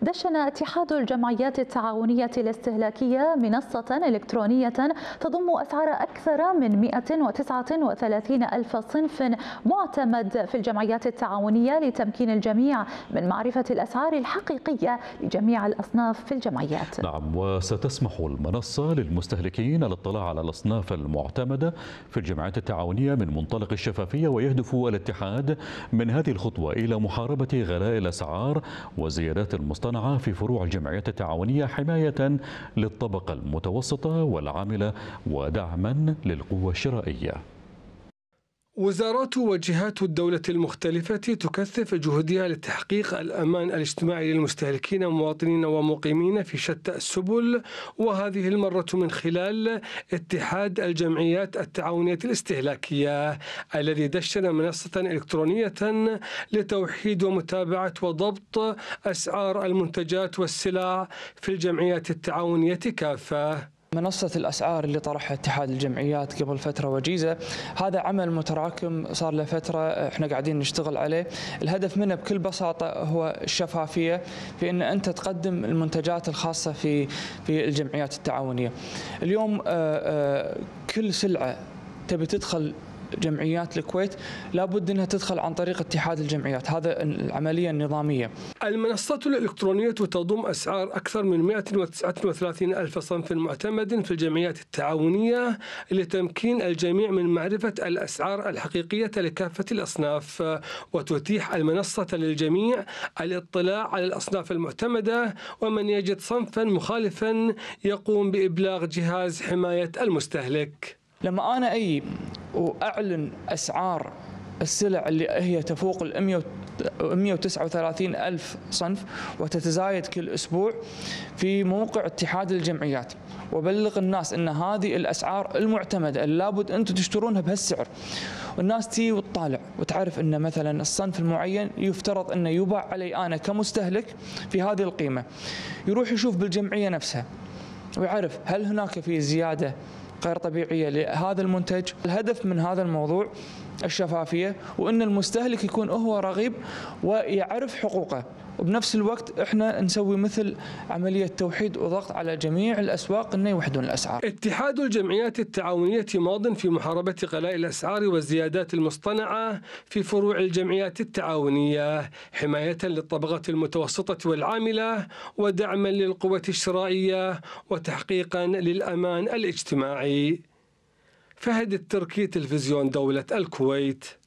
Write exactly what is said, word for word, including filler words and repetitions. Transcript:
دشن اتحاد الجمعيات التعاونية الاستهلاكية منصة إلكترونية تضم أسعار أكثر من مئة وتسعة وثلاثين ألف صنف معتمد في الجمعيات التعاونية لتمكين الجميع من معرفة الأسعار الحقيقية لجميع الأصناف في الجمعيات. نعم، وستسمح المنصة للمستهلكين الاطلاع على الأصناف المعتمدة في الجمعيات التعاونية من منطلق الشفافية، ويهدف الاتحاد من هذه الخطوة إلى محاربة غلاء الأسعار والزيادات المصطنعة في فروع الجمعيات التعاونية، حماية للطبقة المتوسطة والعاملة ودعما للقوة الشرائية. وزارات وجهات الدولة المختلفة تكثف جهودها لتحقيق الأمان الاجتماعي للمستهلكين مواطنين ومقيمين في شتى السبل، وهذه المرة من خلال اتحاد الجمعيات التعاونية الاستهلاكية الذي دشن منصة إلكترونية لتوحيد ومتابعة وضبط أسعار المنتجات والسلع في الجمعيات التعاونية كافة. منصة الأسعار اللي طرحها اتحاد الجمعيات قبل فترة وجيزة، هذا عمل متراكم صار له فترة احنا قاعدين نشتغل عليه. الهدف منه بكل بساطة هو الشفافية في ان انت تقدم المنتجات الخاصة في في الجمعيات التعاونية. اليوم كل سلعة تبي تدخل جمعيات الكويت لابد انها تدخل عن طريق اتحاد الجمعيات، هذا العمليه النظاميه. المنصه الالكترونيه تضم اسعار اكثر من مئة وتسعة وثلاثين الف صنف معتمد في الجمعيات التعاونيه لتمكين الجميع من معرفه الاسعار الحقيقيه لكافه الاصناف، وتتيح المنصه للجميع الاطلاع على الاصناف المعتمده، ومن يجد صنفا مخالفا يقوم بابلاغ جهاز حمايه المستهلك. لما أنا أجي وأعلن أسعار السلع اللي هي تفوق ال مئة وتسعة وثلاثين ألف صنف وتتزايد كل أسبوع في موقع اتحاد الجمعيات، وبلغ الناس أن هذه الأسعار المعتمدة اللي لابد أنتم تشترونها بهالسعر، والناس تي وتطالع وتعرف أن مثلا الصنف المعين يفترض أنه يباع علي أنا كمستهلك في هذه القيمة، يروح يشوف بالجمعية نفسها ويعرف هل هناك في زيادة غير طبيعية لهذا المنتج. الهدف من هذا الموضوع الشفافية، وأن المستهلك يكون هو رغيب ويعرف حقوقه، وبنفس الوقت احنا نسوي مثل عملية توحيد وضغط على جميع الأسواق أن يوحدون الأسعار. اتحاد الجمعيات التعاونية ماض في محاربة غلاء الأسعار والزيادات المصطنعة في فروع الجمعيات التعاونية، حماية للطبقة المتوسطة والعاملة ودعما للقوة الشرائية وتحقيقا للأمان الاجتماعي. فهد التركي، تلفزيون دولة الكويت.